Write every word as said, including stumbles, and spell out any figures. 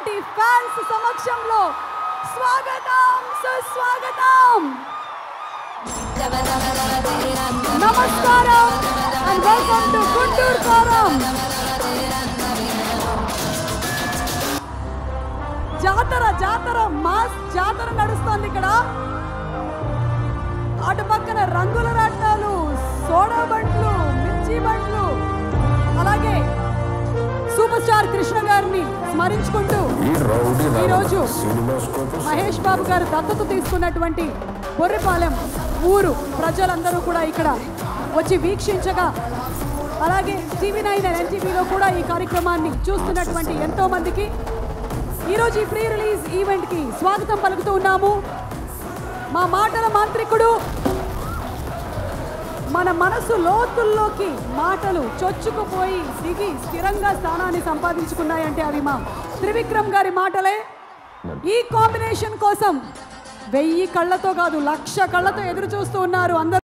Fans సమక్షంలో స్వాగతం సుస్వాగతం నమస్కారం అండ్ వెల్కమ్ టు గుంటూరు కారం. జాతర జాతర మాస్ జాతర నడుస్తోంది ఇక్కడ. అటు పక్కన రంగుల రాట్నాలు, సోడా బండ్లు, మిర్చి బండ్లు, అలాగే సూపర్ స్టార్ కృష్ణ గారిని స్మరించుకుంటూ ఈరోజు మహేష్ బాబు గారు దత్తత తీసుకున్నటువంటి బొర్రిపాలెం ఊరు ప్రజలందరూ కూడా ఇక్కడ వచ్చి వీక్షించగా, అలాగే టీవీ నైన్ ఎన్టీవీలో కూడా ఈ కార్యక్రమాన్ని చూస్తున్నటువంటి ఎంతో మందికి ఈరోజు ఈ ప్రీ రిలీజ్ ఈవెంట్కి స్వాగతం పలుకుతూ ఉన్నాము. మా మాటల మాంత్రికుడు, మన మనసు లోతుల్లోకి మాటలు చొచ్చుకుపోయి దిగి స్థిరంగా స్థానాన్ని సంపాదించుకున్నాయంటే అవి మా త్రివిక్రమ్ గారి మాటలే. ఈ కాంబినేషన్ కోసం వెయ్యి కళ్ళతో కాదు లక్ష కళ్ళతో ఎదురు చూస్తూ ఉన్నారు అందరూ.